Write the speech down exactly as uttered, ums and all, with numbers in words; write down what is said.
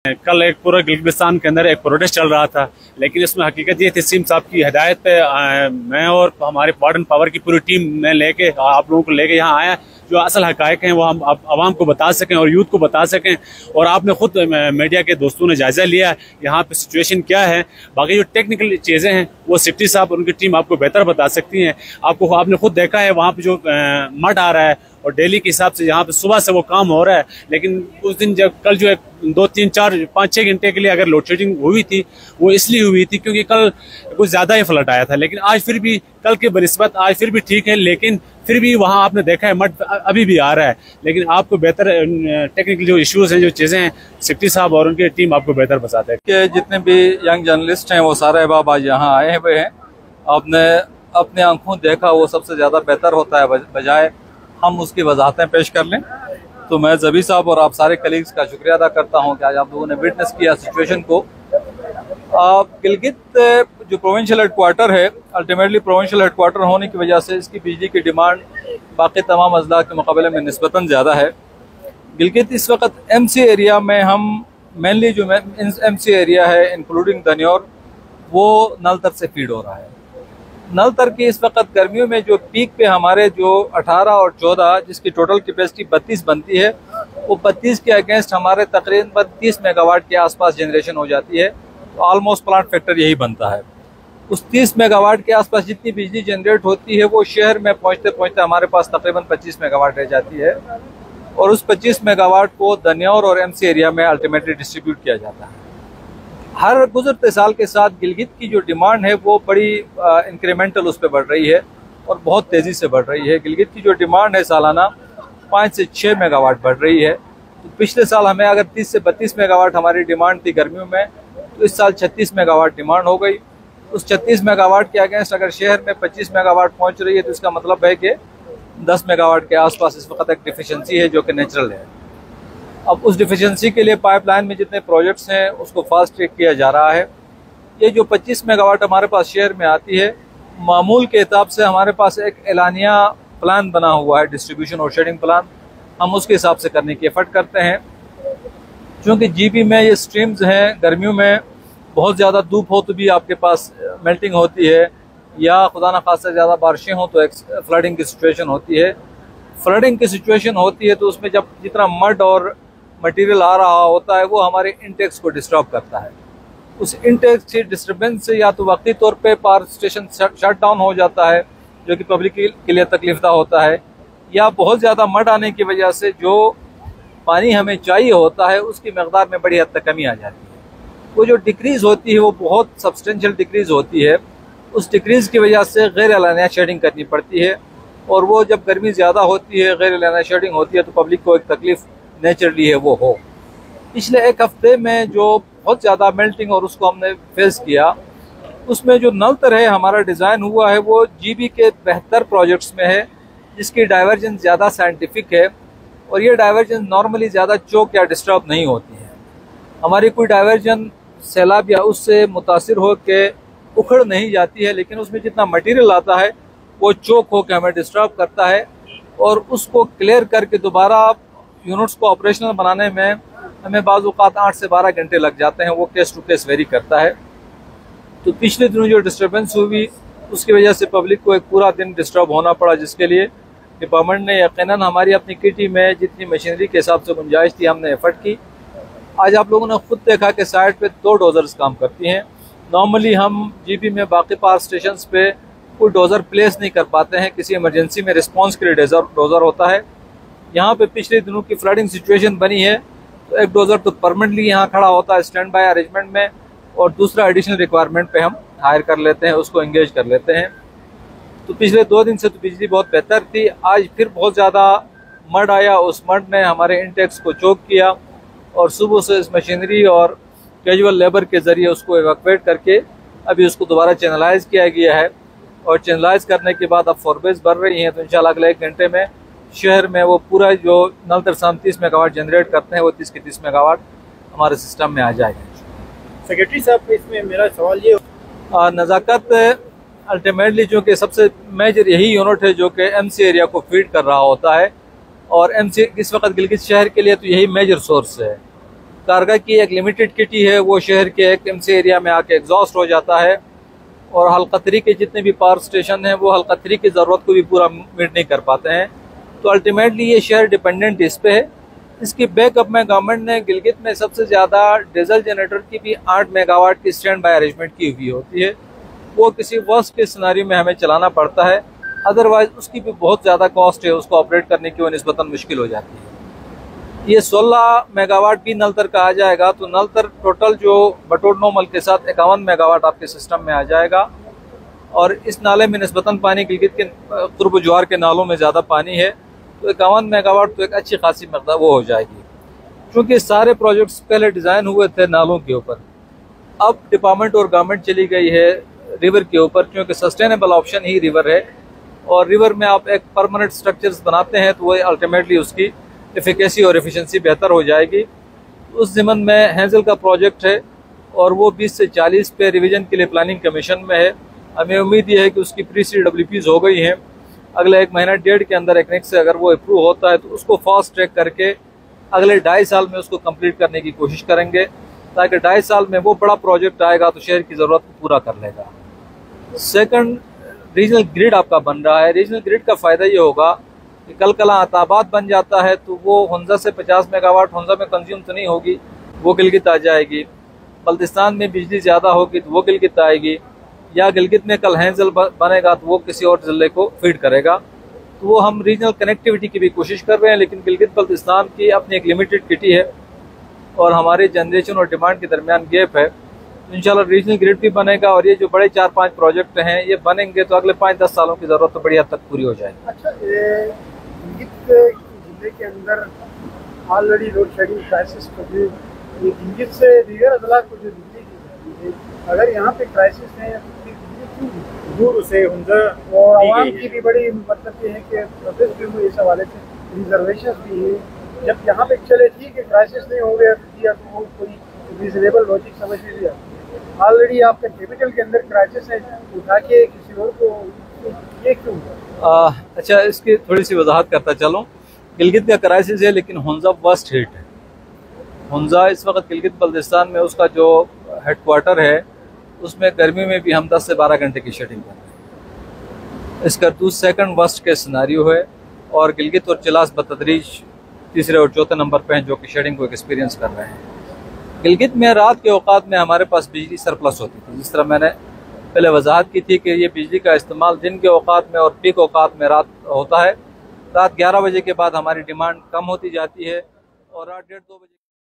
कल एक पूरे गिलगिस्तान के अंदर एक प्रोटेस्ट चल रहा था, लेकिन इसमें हकीकत ये थी सीएम साहब की हिदायत पे आ, मैं और हमारे वार्डन पावर की पूरी टीम में लेके आप लोगों को लेके यहाँ आया, जो असल हकायक हैं वो हम आवाम को बता सकें और यूथ को बता सकें। और आपने खुद मीडिया के दोस्तों ने जायजा लिया यहाँ पे सिचुएशन क्या है। बाकी जो टेक्निकल चीज़ें हैं वो सिटी साहब और उनकी टीम आपको बेहतर बता सकती हैं। आपको आपने खुद देखा है वहाँ पे जो मड आ रहा है और डेली के हिसाब से यहाँ पे सुबह से वो काम हो रहा है, लेकिन उस दिन जब कल जो है दो तीन चार पाँच छः घंटे के लिए अगर लोड शेडिंग हुई थी वो इसलिए हुई थी क्योंकि कल कुछ ज़्यादा ही फ्लड आया था। लेकिन आज फिर भी कल के बनिस्बत आज फिर भी ठीक है, लेकिन फिर भी वहाँ आपने देखा है मड अभी भी आ रहा है। लेकिन आपको बेहतर टेक्निकल जो इश्यूज हैं, जो चीज़ें हैं, सिटी साहब और उनकी टीम आपको बेहतर बताते हैं कि जितने भी यंग जर्नलिस्ट हैं वो सारे अहबाब आज यहाँ आए हुए हैं। आपने अपने आंखों देखा वो सबसे ज़्यादा बेहतर होता है, बजाय हम उसकी वजाहतें पेश कर लें। तो मैं ज़बी साहब और आप सारे कलीग्स का शुक्रिया अदा करता हूं कि आज आप लोगों ने विटनेस किया सिचुएशन को। गिलगित जो प्रोविंशियल हेडक्वार्टर है, अल्टीमेटली प्रोविंशियल हेडक्वार्टर होने की वजह से इसकी बिजली की डिमांड बाकी तमाम अजला के मुकाबले में निस्बतन ज़्यादा है। गिलगित इस वक्त एम सी एरिया में हम मेनली जो एम सी एरिया है इंक्लूडिंग दनियोर वो नलतर से फीड हो रहा है। नलतर की इस वक्त गर्मियों में जो पीक पे हमारे जो अठारह और चौदह जिसकी टोटल कैपेसिटी बत्तीस बनती है, वो बत्तीस के अगेंस्ट हमारे तकरीबन तीस मेगावाट के आसपास जनरेशन हो जाती है। तो ऑलमोस्ट प्लांट फैक्टर यही बनता है। उस तीस मेगावाट के आसपास जितनी बिजली जनरेट होती है वो शहर में पहुंचते पहुंचते हमारे पास तकरीबन पच्चीस मेगावाट रह जाती है, और उस पच्चीस मेगावाट को दनियोर और एम सी एरिया में अल्टीमेटली डिस्ट्रीब्यूट किया जाता है। हर गुजरते साल के साथ गिलगित की जो डिमांड है वो बड़ी इंक्रीमेंटल उस पर बढ़ रही है और बहुत तेज़ी से बढ़ रही है। गिलगित की जो डिमांड है सालाना पाँच से छः मेगावाट बढ़ रही है। तो पिछले साल हमें अगर तीस से बत्तीस मेगावाट हमारी डिमांड थी गर्मियों में, तो इस साल छत्तीस मेगावाट डिमांड हो गई। उस छत्तीस मेगावाट के अगेंस्ट अगर शहर में पच्चीस मेगावाट पहुँच रही है तो इसका मतलब है कि दस मेगावाट के आसपास इस वक्त एक डिफिशेंसी है जो कि नेचुरल है। अब उस डिफिशेंसी के लिए पाइपलाइन में जितने प्रोजेक्ट्स हैं उसको फास्ट ट्रैक किया जा रहा है। ये जो पच्चीस मेगावाट हमारे पास शहर में आती है, मामूल के हिसाब से हमारे पास एक एलानिया प्लान बना हुआ है, डिस्ट्रीब्यूशन और शेडिंग प्लान, हम उसके हिसाब से करने की एफर्ट करते हैं। क्योंकि जीबी में ये स्ट्रीम्स हैं, गर्मियों में बहुत ज़्यादा धूप हो तो भी आपके पास मेल्टिंग होती है, या खुदा न खासा ज़्यादा बारिशें हों तो एक फ्लडिंग की सिचुएशन होती है। फ्लडिंग की सिचुएशन होती है तो उसमें जब जितना मड और मटेरियल आ रहा होता है वो हमारे इंटेक्स को डिस्टर्ब करता है। उस इंटेक्स की डिस्टर्बेंस से या तो वक्ती तौर पे पावर स्टेशन शट डाउन हो जाता है जो कि पब्लिक के लिए तकलीफदा होता है, या बहुत ज़्यादा मड आने की वजह से जो पानी हमें चाहिए होता है उसकी मकदार में बड़ी हद तक कमी आ जाती है। वो जो डिक्रीज़ होती है वो बहुत सब्सटेंशियल डिक्रीज़ होती है। उस डिक्रीज़ की वजह से गैर एलानिया शेडिंग करनी पड़ती है, और वो जब गर्मी ज़्यादा होती है, गैर एलानिया शेडिंग होती है, तो पब्लिक को एक तकलीफ नेचुरली है वो हो। पिछले एक हफ्ते में जो बहुत ज़्यादा मेल्टिंग और उसको हमने फेस किया, उसमें जो नलतर है हमारा डिज़ाइन हुआ है वो जीबी के बेहतर प्रोजेक्ट्स में है, जिसकी डाइवर्जेंस ज़्यादा साइंटिफिक है, और ये डाइवर्जेंस नॉर्मली ज़्यादा चोक या डिस्टर्ब नहीं होती है। हमारी कोई डाइवर्जन सैलाब या उससे मुतासिर हो के उखड़ नहीं जाती है, लेकिन उसमें जितना मटीरियल आता है वो चोक हो के हमें डिस्टर्ब करता है, और उसको क्लियर करके दोबारा यूनिट्स को ऑपरेशनल बनाने में हमें बाज़ औक़ात आठ से बारह घंटे लग जाते हैं। वो केस टू केस वेरी करता है। तो पिछले दिनों जो डिस्टर्बेंस हुई उसकी वजह से पब्लिक को एक पूरा दिन डिस्टर्ब होना पड़ा, जिसके लिए डिपार्टमेंट ने यकीनन हमारी अपनी किटी में जितनी मशीनरी के हिसाब से गुंजाइश थी हमने एफर्ट की। आज आप लोगों ने खुद देखा कि साइड पे दो डोजर्स काम करती हैं। नॉर्मली हम जीबी में बाकी पावर स्टेशन पे कोई डोजर प्लेस नहीं कर पाते हैं, किसी इमरजेंसी में रिस्पॉन्स के लिए डोजर डोजर होता है। यहाँ पे पिछले दिनों की फ्लडिंग सिचुएशन बनी है तो एक डोजर तो परमानेंटली यहाँ खड़ा होता है स्टैंड बाय अरेंजमेंट में, और दूसरा एडिशनल रिक्वायरमेंट पे हम हायर कर लेते हैं, उसको एंगेज कर लेते हैं। तो पिछले दो दिन से तो बिजली बहुत बेहतर थी। आज फिर बहुत ज़्यादा मड आया, उस मड ने हमारे इंटेक्स को चोक किया, और सुबह से इस मशीनरी और कैजुअल लेबर के ज़रिए उसको एवैक्यूएट करके अभी उसको दोबारा चैनलाइज किया गया है, और चैनलाइज करने के बाद अब फोरबेस बढ़ रही हैं। तो इंशाल्लाह अगले एक घंटे में शहर में वो पूरा जो नलतर से हम तीस मेगावाट जनरेट करते हैं वो तीस के तीस मेगावाट हमारे सिस्टम में आ जाएगा। सेक्रेटरी साहब, इसमें मेरा सवाल ये नज़ाकत अल्टीमेटली जो कि सबसे मेजर यही यूनिट है जो कि एम सी एरिया को फीड कर रहा होता है, और एम सी इस वक्त गिलगित शहर के लिए तो यही मेजर सोर्स है। कारगा की एक लिमिटेड किटी है, वो शहर के एक एमसी एरिया में आके एग्जॉस्ट हो जाता है और हल्का थ्री के जितने भी पावर स्टेशन हैं वो हल्का थ्री की ज़रूरत को भी पूरा मीट नहीं कर पाते हैं। तो अल्टीमेटली ये शहर डिपेंडेंट इस पे है। इसकी बैकअप में गवर्नमेंट ने गिलगित में सबसे ज़्यादा डीजल जनरेटर की भी आठ मेगावाट की स्टैंड बाय अरेंजमेंट की हुई होती है। वो किसी वर्स्ट के सिनारियो में हमें चलाना पड़ता है, अदरवाइज उसकी भी बहुत ज़्यादा कॉस्ट है, उसको ऑपरेट करने की वो निस्बतन मुश्किल हो जाती है। ये सोलह मेगावाट भी नलतर का आ जाएगा तो नलतर टोटल जो बटोर नोमल के साथ इक्यावन मेगावाट आपके सिस्टम में आ जाएगा। और इस नाले में निस्बतन पानी गिलगित के कुर्ब ज्वार के नालों में ज़्यादा पानी है, तो इक्यावन मेगावाट तो एक अच्छी खासी मकदार वो हो जाएगी। क्योंकि सारे प्रोजेक्ट्स पहले डिज़ाइन हुए थे नालों के ऊपर, अब डिपार्टमेंट और गवर्नमेंट चली गई है रिवर के ऊपर, क्योंकि सस्टेनेबल ऑप्शन ही रिवर है। और रिवर में आप एक परमानेंट स्ट्रक्चर्स बनाते हैं तो वो अल्टीमेटली उसकी एफिकेसी और एफिशिएंसी बेहतर हो जाएगी। उस ज़मन में हैंजल का प्रोजेक्ट है और वो बीस से चालीस पे रिवीजन के लिए प्लानिंग कमीशन में है। हमें उम्मीद ये है कि उसकी प्री सी डब्ल्यू पीज हो गई हैं, अगले एक महीना डेढ़ के अंदर एक से अगर वो अप्रूव होता है तो उसको फास्ट ट्रैक करके अगले ढाई साल में उसको कंप्लीट करने की कोशिश करेंगे, ताकि ढाई साल में वो बड़ा प्रोजेक्ट आएगा तो शहर की ज़रूरत को पूरा कर लेगा। सेकंड, रीजनल ग्रिड आपका बन रहा है। रीजनल ग्रिड का फ़ायदा ये होगा कि कल कला अताबाद बन जाता है तो वो हुंजा से पचास मेगावाट हुंजा में कंज्यूम तो नहीं होगी, वो गिलगित आ जाएगी। बल्तिस्तान में बिजली ज़्यादा होगी तो वो गिलगित आएगी, या गिलगित में कल हैंजल बनेगा तो वो किसी और ज़िले को फीड करेगा। तो वो हम रीजनल कनेक्टिविटी की भी कोशिश कर रहे हैं, लेकिन गिलगित बल्तिस्तान की अपनी एक लिमिटेड किटी है और हमारे जनरेशन और डिमांड के दरमियान गैप है। तो इंशाल्लाह रीजनल ग्रिड भी बनेगा और ये जो बड़े चार पाँच प्रोजेक्ट हैं ये बनेंगे तो अगले पाँच दस सालों की ज़रूरत तो बड़ी हद तक पूरी हो जाएगी। अच्छा, ये गिलगित जिले के अंदर ऑलरेडी लोड शेडिंग क्राइसिस को भी ये गिलगित से दीगर अजला को जो बिजली की है, अगर यहाँ पे क्राइसिस है दूर से हुंजा और आवाम की भी बड़ी मतलब ये है कि प्रोटेस्ट भी हुई इस हवाले से, रिजर्वेशन भी है। जब यहाँ पे चले ठीक है क्राइसिस नहीं हो गया दिया तो वो कोई रीजनेबल लॉजिक समझ नहीं लिया। ऑलरेडी आपके कैपिटल के अंदर क्राइसिस है, उठा के किसी और को ये क्यों? आ, अच्छा, इसकी थोड़ी सी वजाहत करता चलूँ। गिलगित का क्राइसिस है लेकिन हुंजा वर्स्ट हिट है। हुंजा इस वक्त गिलगित बल्तिस्तान में उसका जो हेडक्वार्टर है उसमें गर्मी में भी हम दस से बारह घंटे की शेडिंग कर रहे हैं। इसका दूसरा सेकंड वर्स्ट के सिनारियो है और गिलगित और चिलास बतदरीज तीसरे और चौथे नंबर पे हैं जो कि शेडिंग को एक्सपीरियंस कर रहे हैं। गिलगित में रात के औकात में हमारे पास बिजली सरप्लस होती थी, जिस तरह मैंने पहले वजाहत की थी कि ये बिजली का इस्तेमाल दिन के औकात में और पीक औकात में रात होता है। रात ग्यारह बजे के बाद हमारी डिमांड कम होती जाती है और रात डेढ़ दो बजे